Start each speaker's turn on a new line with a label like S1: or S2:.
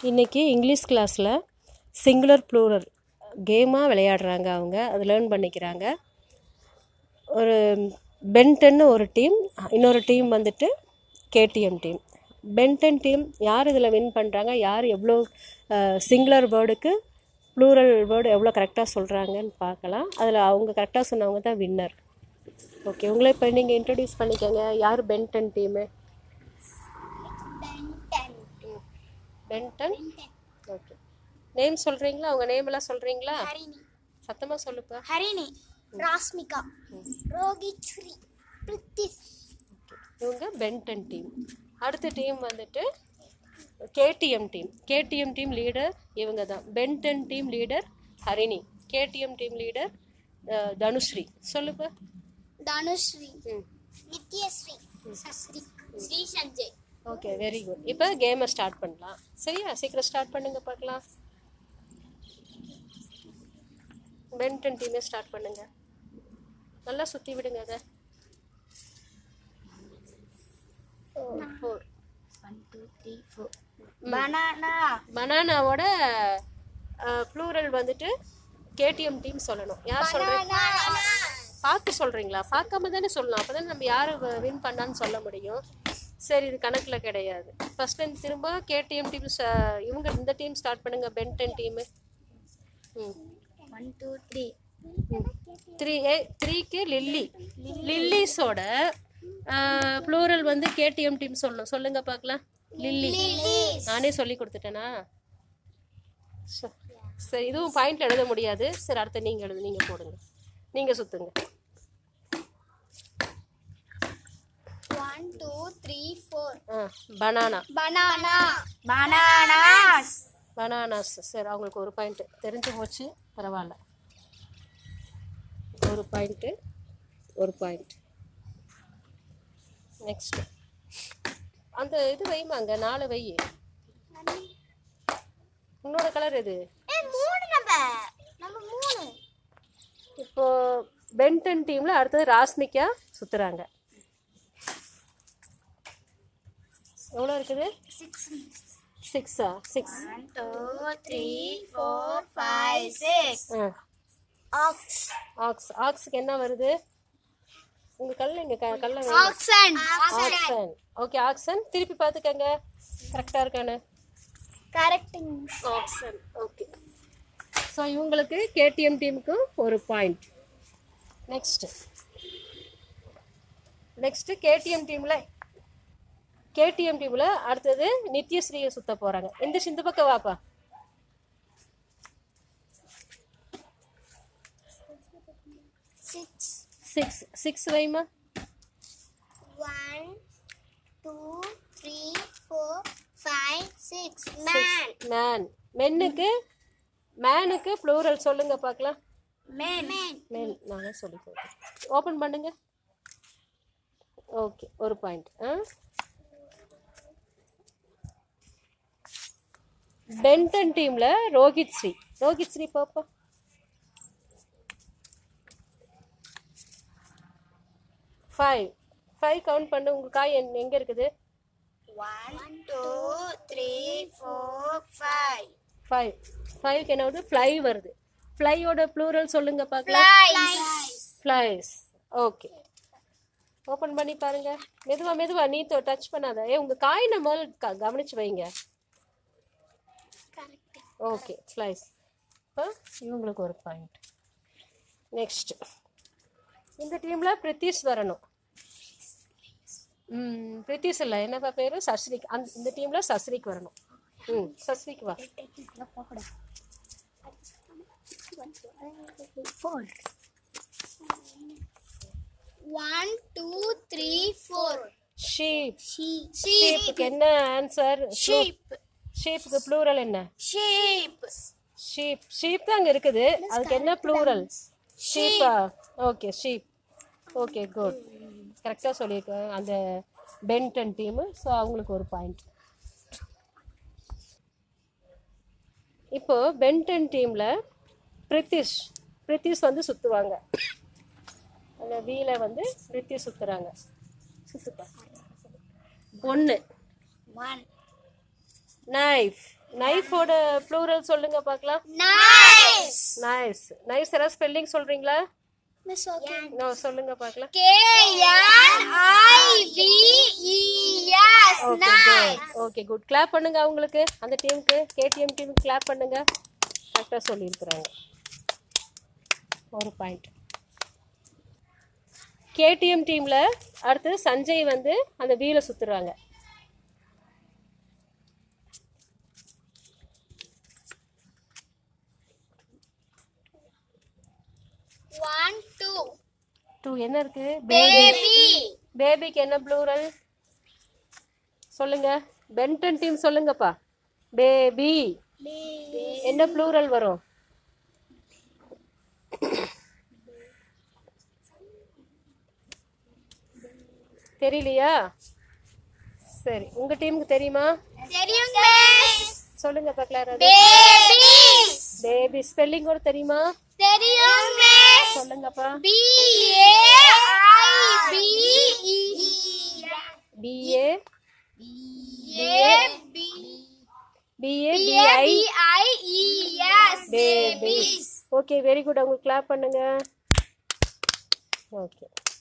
S1: இன்றைக்கி இங்கிலீஷ் கிளாஸில் singular plural கேமாக விளையாடுறாங்க. அவங்க அது லேர்ன் பண்ணிக்கிறாங்க. ஒரு பென்டன்னு ஒரு டீம், இன்னொரு டீம் வந்துட்டு கேடிஎம் டீம். பென்டன் டீம் யார் இதில் வின் பண்ணுறாங்க, யார் எவ்வளோ சிங்குலர் வேர்டுக்கு ப்ளூரல் வேர்டு எவ்வளோ கரெக்டாக சொல்கிறாங்கன்னு பார்க்கலாம். அதில் அவங்க கரெக்டாக சொன்னவங்க தான் வின்னர். ஓகே, உங்களை இப்போ நீங்கள் இன்ட்ரடியூஸ் பண்ணிக்கோங்க. யார் பென்டன் டீமு? பென்டன். ஓகே, நேம் சொல்கிறீங்களா? அவங்க நேம் எல்லாம் சொல்கிறீங்களா?
S2: ஹரிணி.
S1: சத்தமாக சொல்லுப்பா.
S2: ஹரிணி, ராஸ்மிகா, ரோகித் ஸ்ரீ, பிரித்திஷ்.
S1: இவங்க பென்டன் டீம். அடுத்த டீம் வந்துட்டு KTM team. KTM team leader இவங்க தான். பென்டன் team leader Harini, KTM team leader Dhanushree. சொல்லுப்பா.
S2: Dhanushree, Nithyashree, Sasrik, Sri Sanjay.
S1: Okay, very good. இப்போ கேமை ஸ்டார்ட் பண்ணலாம். சரியா? சீக்கிரம் ஸ்டார்ட் பண்ணுங்க பார்க்கலாம். பென்டன் டீமே ஸ்டார்ட் பண்ணுங்க. நல்லா சுற்றி விடுங்க அதை. 4
S2: 1 2 3 4. பனானா.
S1: பனானாவோட ப்ளூரல் வந்துட்டு கேடிஎம் டீம் சொல்லணும். யார் சொல்கிறீங்க? பார்த்து சொல்கிறீங்களா? பார்க்காம தானே சொல்லணும். அப்போ தானே நம்ம யார் வின் பண்ணான்னு சொல்ல முடியும். சரி, இது கணக்கில் கிடையாது. ஃபஸ்ட் டைம் திரும்ப கேடிஎம் டீம் இவங்க இந்த டீம் ஸ்டார்ட் பண்ணுங்க. பென்டன் டீமு
S2: 1 2 3.
S1: 3க்கு லில்லி. லில்லிஸோட ப்ளூரல் வந்து கேடிஎம் டீம் சொல்லணும். சொல்லுங்க பார்க்கலாம். லில்லி. நானே சொல்லி கொடுத்துட்டேனா? சரி, இதுவும் பாயிண்ட்ல எழுத முடியாது. சரி, அடுத்த நீங்கள் எழுது. நீங்கள் போடுங்க, நீங்கள் சுற்றுங்க.
S2: 1 2 3 4.
S1: பனானா.
S2: பனானா. பனானாஸ்.
S1: பனானாஸ். சரி, அவங்களுக்கு ஒரு பாயிண்ட் தெரிஞ்சு போச்சு. பரவாயில்ல. ஒரு பாயிண்ட்டு, ஒரு பாயிண்ட். நெக்ஸ்ட் அந்த இது வைமாங்க, 4 வை. உன்னோட கலர் எது? இப்போ பென்டன் டீம்ல அடுத்தது ராஸ்மிகா சுத்துறாங்க. எவ்வளோ இருக்குது? 6. 6
S2: 1 2 3 4 5 6. ஆக்ஸ்.
S1: ஆக்ஸ். ஆக்ஸுக்கு என்ன வருது? உங்க கல்ல இங்க கல்ல
S2: ஆக்சன்.
S1: ஆக்சன். Okay, action. திருப்பி பார்த்துக்கங்க கரெக்டா இருக்கானு.
S2: கரெக்டிங்.
S1: ஆக்சன். ஓகே, ஸோ இவங்களுக்கு கேடிஎம் டீமுக்கு ஒரு பாயிண்ட். நெக்ஸ்ட் கேடிஎம் டீம்ல அடுத்தது நித்யஸ்ரீயை சுத்த போறாங்க. இந்த பக்கம் வாப்பா. 6 வைமா.
S2: 1 2 3 4 5 6.
S1: மேன். மேனுக்கு ப்ளூரல் சொல்லுங்க பார்க்கலாம்.
S2: மேன்.
S1: நானே சொல்லி கொடுத்தேன். ஓப்பன் பண்ணுங்க. ஓகே, ஒரு பாயிண்ட். பென்டன் டீம்ல ரோகித் ஸ்ரீ பாப்பா. 5 கவுண்ட் பண்ணு. உங்க காய் எங்க இருக்குது?
S2: 1 2 3 4 5.
S1: 5க்கு என்ன வருது? ஃப்ளை வருது. ஃப்ளையோட ப்ளூரல் சொல்லுங்க பார்க்கலாம். ஃப்ளைஸ். ஓகே, ஓப்பன் பண்ணி பாருங்க. மெதுவா நீ டச் பண்ணாத. உங்க காய் நம்ம கவனிச்சு வைங்க. Okay, flies. இப்போ இவங்களுக்கு ஒரு பாயிண்ட். நெக்ஸ்ட் இந்த டீம்ல பிரித்திஷ் வரணும். பிரித்திஷ் இல்லை, என்னப்பா பேரு? சஸ்ரிக். இந்த டீம்ல சஸ்ரிக் வரணும். சஸ்ரிக் வா.
S2: 4. 1 2 3 4.
S1: ஷீப்புக்கு என்ன ஆன்சர்? ஷீப்புக்கு ப்ளூரல் என்ன? ஷீப் தான் அங்க இருக்குது. அதுக்கு என்ன ப்ளூரல்? ஷீப்பா? Okay, sheep. Okay, good. கரெக்டாக சொல்லியிருக்கேன் அந்த பென்டன் டீமு. ஸோ அவங்களுக்கு ஒரு பாயிண்ட். இப்போ பென்டன் டீமில் பிரித்திஷ் வந்து சுற்றுவாங்க. அந்த வீலை வந்து பிரித்திஷ் சுற்றுறாங்க. சுற்றுப்பா. 1
S2: 1
S1: knife நைஃபோட ப்ளூரல் சொல்லுங்க பார்க்கலாம்.
S2: Knives.
S1: நைஸ். நைஸ் யாராவது ஸ்பெல்லிங் சொல்றீங்களா?
S2: Miss okay.
S1: நோ சொல்லுங்க பார்க்கலாம்.
S2: K-N-I-V-E-S. Knives.
S1: Okay good. Clap பண்ணுங்க அவங்களுக்கு, அந்த டீமுக்கு, கேடிஎம் டீமுக்கு கிளாப் பண்ணுங்க. கரெக்டாக சொல்லியிருக்கிறாங்க. ஒரு பாயிண்ட். கேடிஎம் டீமில் அடுத்து சஞ்சய் வந்து அந்த வீலை சுற்றுறாங்க.
S2: One, two.
S1: 2 என்ன இருக்கு?
S2: Baby.
S1: பேபிக்கு என்ன ப்ளூரல் சொல்லுங்க. பென்டன் டீம் சொல்லுங்கப்பா. பேபி என்ன ப்ளூரல் வரும்? தெரியலையா? சரி, உங்க டீமுக்கு தெரியுமா?
S2: தெரியும் மிஸ்.
S1: சொல்லுங்க பார்க்கலாம்.
S2: Baby.
S1: பேபி ஸ்பெல்லிங் கூட தெரியுமா?
S2: தெரியும் மிஸ்.
S1: சொல்லுங்கப்பா.
S2: B-A-I-B-E.
S1: B-A
S2: B-A-B-I-E-S.
S1: Babies. Okay very good. அவங்களுக்கு கிளாப் பண்ணுங்க. ஓகே.